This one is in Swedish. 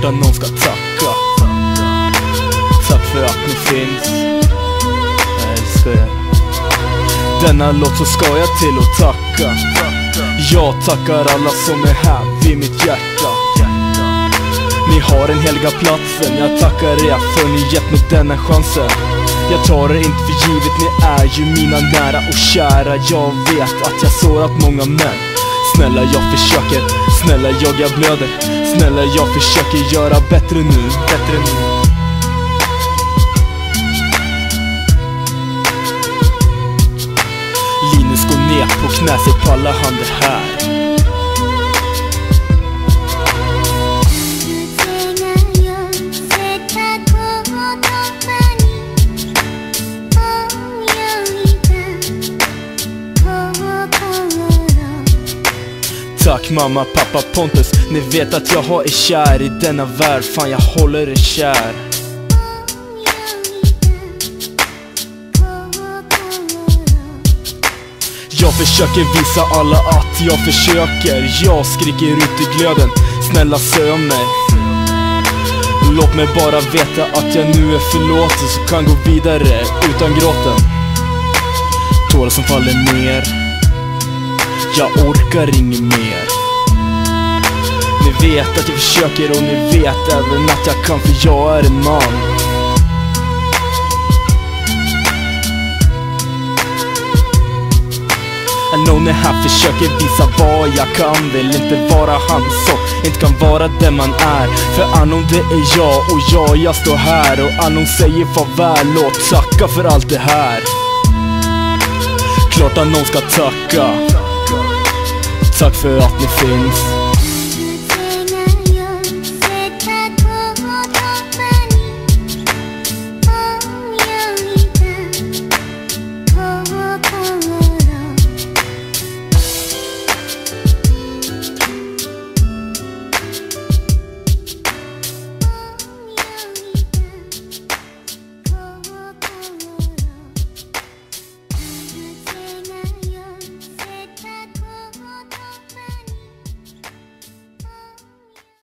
att någon ska tacka. Tack för att ni finns. Jag älskar er. Denna låt så ska jag till att tacka. Jag tackar alla som är här vid mitt hjärta. Ni har den heliga platsen. Jag tackar er för ni gett mig denna chansen. Jag tar er inte för givet, ni är ju mina nära och kära. Jag vet att jag sårat många män. Snälla jag försöker, snälla jag blöder. Snälla jag försöker göra bättre nu, bättre nu. Linus går ner på knä, sig på alla hand det här. Tack mamma, pappa, Pontus. Ni vet att jag har er kär i denna värld. Fan jag håller er kär. Jag försöker visa alla att jag försöker. Jag skriker ut i glöden. Snälla sök mig. Låt mig bara veta att jag nu är förlåten, så kan gå vidare utan gråten. Tårar som faller ner. Jag orkar inget mer. Ni vet att jag försöker och ni vet även att jag kan, för jag är en man. Jag know ni här försöker visa vad jag kan. Vill inte vara han som inte kan vara den man är. För anon det är jag och jag står här. Och anon säger farväl och tacka för allt det här. Klart att någon ska tacka. Tack för att ni finns.